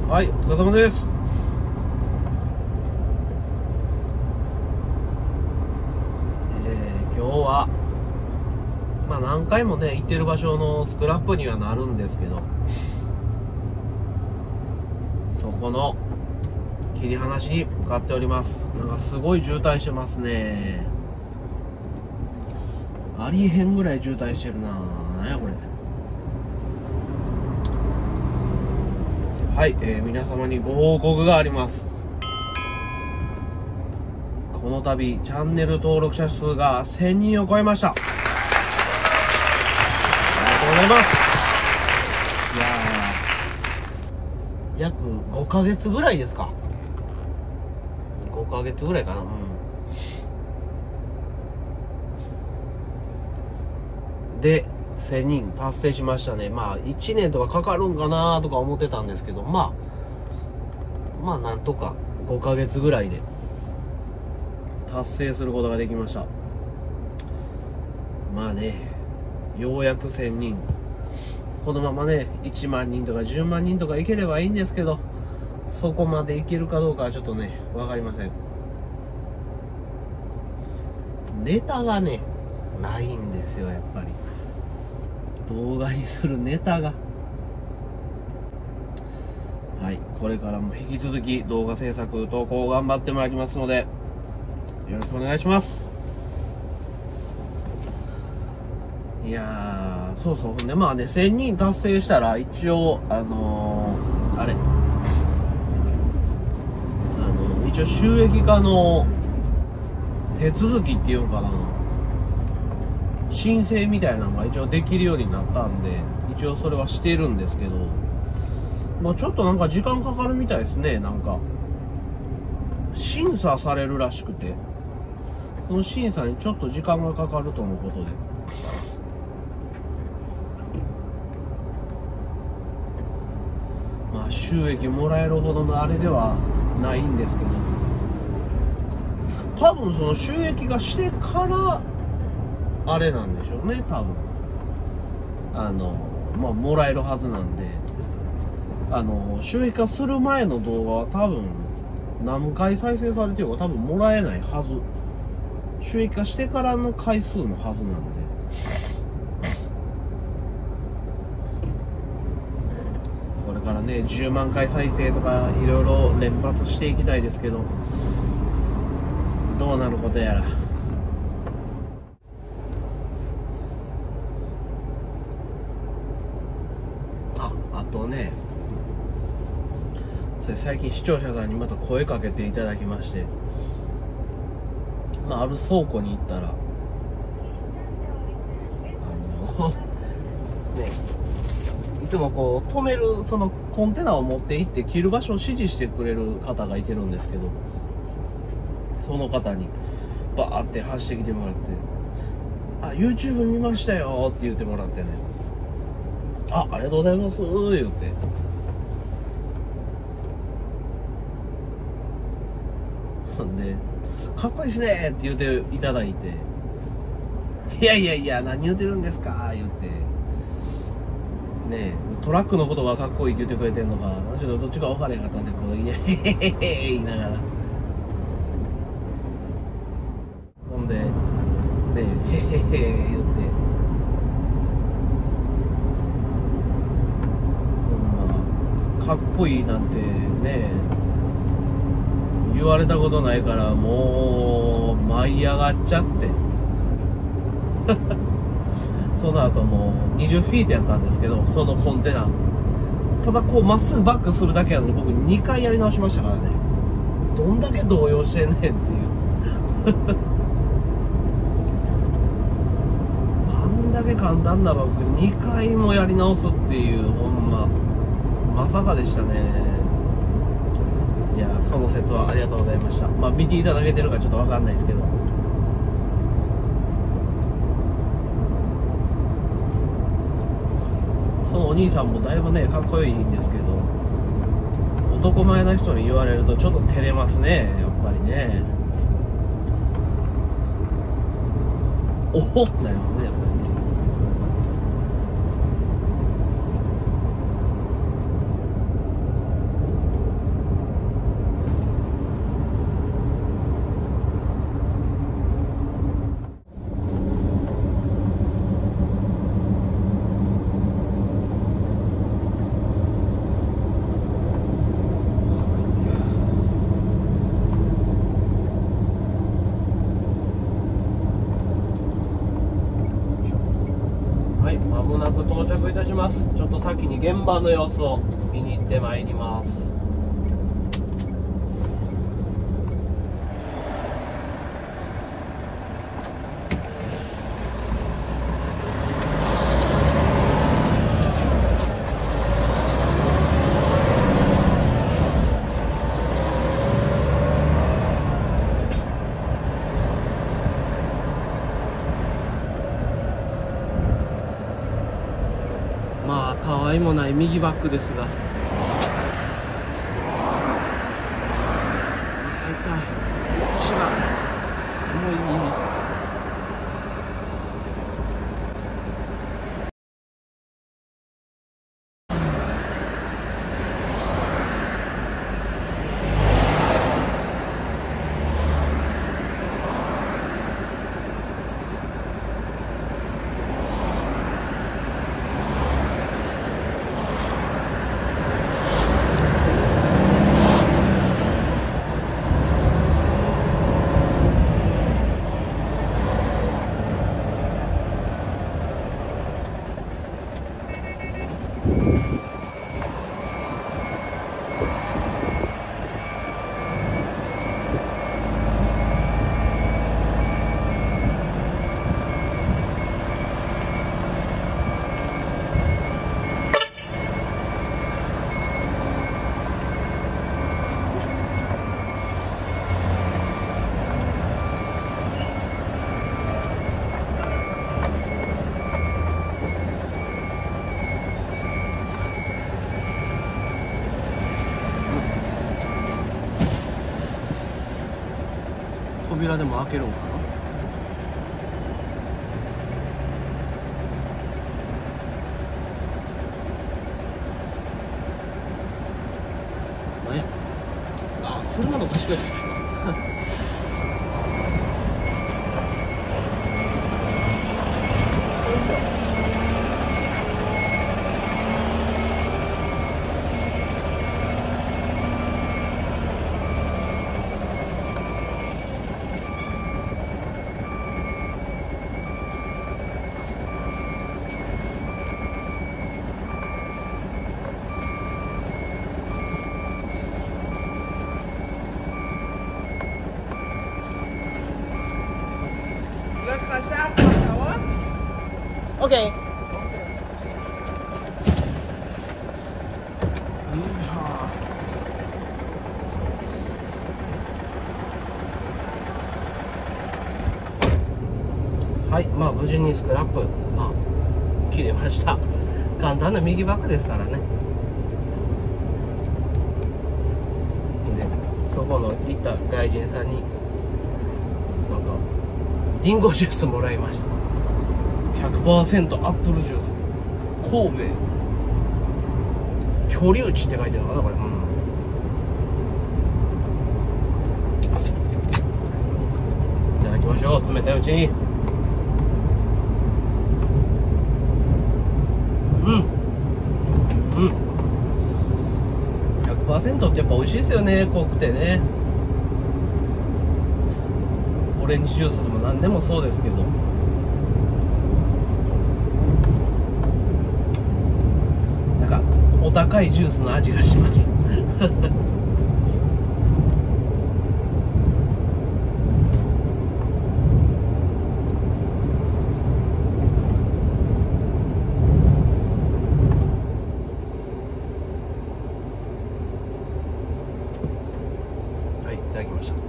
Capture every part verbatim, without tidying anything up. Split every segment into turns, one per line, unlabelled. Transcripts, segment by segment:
はい、お疲れ様です。えー、今日はまあ何回もね行ってる場所のスクラップにはなるんですけど、そこの切り離しに向かっております。なんかすごい渋滞してますね。ありえへんぐらい渋滞してるな。なんやこれ。はい、えー、皆様にご報告があります。この度チャンネル登録者数がせんにんを超えました。ありがとうございます。いやー、約ごかげつぐらいですか。ごかげつぐらいかな。うん。で、せんにん達成しましたね。まあ、いちねんとかかかるんかなとか思ってたんですけど、まあ、まあ、なんとかごかげつぐらいで達成することができました。まあね、ようやくせんにん。このままね、いちまんにんとかじゅうまんにんとかいければいいんですけど、そこまでいけるかどうかはちょっとね、わかりません。ネタがね、ないんですよ、やっぱり。動画にするネタが。はい、これからも引き続き動画制作、投稿を頑張ってまいりますので、よろしくお願いします。いやー、そうそう。ほんで、まあね、せんにん達成したら、一応、あのー、あれ、あのー、一応収益化の手続きっていうのかな、申請みたいなのが一応できるようになったんで、一応それはしてるんですけど、まあちょっとなんか時間かかるみたいですね。なんか審査されるらしくて、その審査にちょっと時間がかかるとのことで、まあ収益もらえるほどのあれではないんですけど、多分その収益がしてからあれなんでしょうね。多分あのまあもらえるはずなんで、あの収益化する前の動画は多分何回再生されてるか多分もらえないはず。収益化してからの回数のはずなんで、これからねじゅうまんかい再生とかいろいろ連発していきたいですけど、どうなることやら。あ、あとね、それ最近視聴者さんにまた声かけていただきまして、まあ、ある倉庫に行ったら、あのね、いつもこう止めるそのコンテナを持って行って切る場所を指示してくれる方がいてるんですけど、その方にバーって走ってきてもらって「あ、YouTube 見ましたよ」って言ってもらってね「あ、ありがとうございます」言ってほんで「かっこいいですね」って言っていただいて「いやいやいや何言ってるんですか」言ってねえ、トラックのことがかっこいいって言ってくれてるのかちょっとどっちか分からへんかったんで、こう「いやへへへへ」言いながら、ほんでねえ「へへへ」言ってほんまかっこいいなんてね言われたことないから、もう舞い上がっちゃってその後もうにじゅうフィートやったんですけど、そのコンテナただこうまっすぐバックするだけなのに僕にかいやり直しましたからね。どんだけ動揺してんねんっていうあんだけ簡単なバックにかいもやり直すっていう、ほんままさかでしたね。いや、その説はありがとうございました。まあ見ていただけてるかちょっと分かんないですけど、そのお兄さんもだいぶねかっこいいんですけど、男前な人に言われるとちょっと照れますね、やっぱりね。おほってなりますね、やっぱりね。 着いたします。ちょっと先に現場の様子を見に行ってまいります。まあたわいもない右バックですが、痛い痛い、足がもういい。扉でも開けるんかな。え、あ、車の貸し替えじゃないか。オッケー。よいしょ。はい、まあ無事にスクラップ、まあ切れました。簡単な右バックですからね。で、そこの行った外人さんになんかリンゴジュースもらいました。ひゃくパーセント アップルジュース、神戸居留地って書いてるのかなこれ。うん、いただきましょう、冷たいうちに。うんうん、 ひゃくパーセント ってやっぱ美味しいですよね、濃くてね。オレンジジュースでも何でもそうですけど、お高いジュースの味がしますはい、いただきました。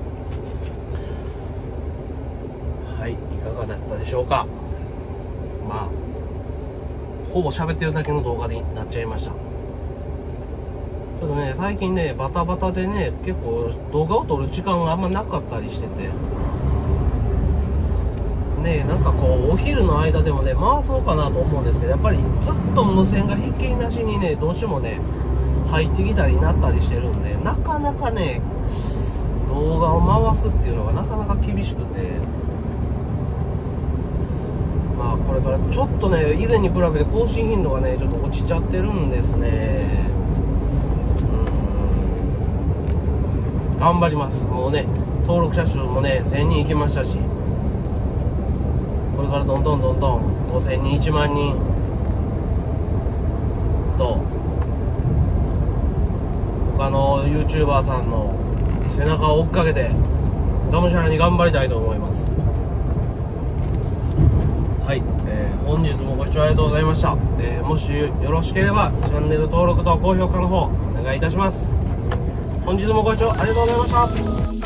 はい、いかがだったでしょうか。まあほぼ喋ってるだけの動画になっちゃいました。ちょっとね、最近ね、バタバタでね、結構動画を撮る時間があんまなかったりしてて、ね、なんかこう、お昼の間でもね、回そうかなと思うんですけど、やっぱりずっと無線がひっきりなしにね、どうしてもね、入ってきたりなったりしてるんで、なかなかね、動画を回すっていうのがなかなか厳しくて、まあこれからちょっとね、以前に比べて更新頻度がねちょっと落ちちゃってるんですね。うーん、頑張ります。もうね、登録者数もねせんにんいきましたし、これからどんどんどんどんごせんにん、いちまんにんと他の YouTuber さんの背中を追っかけてがむしゃらに頑張りたいと思います。はい、えー、本日もご視聴ありがとうございました。えー、もしよろしければチャンネル登録と高評価の方お願いいたします。本日もご視聴ありがとうございました。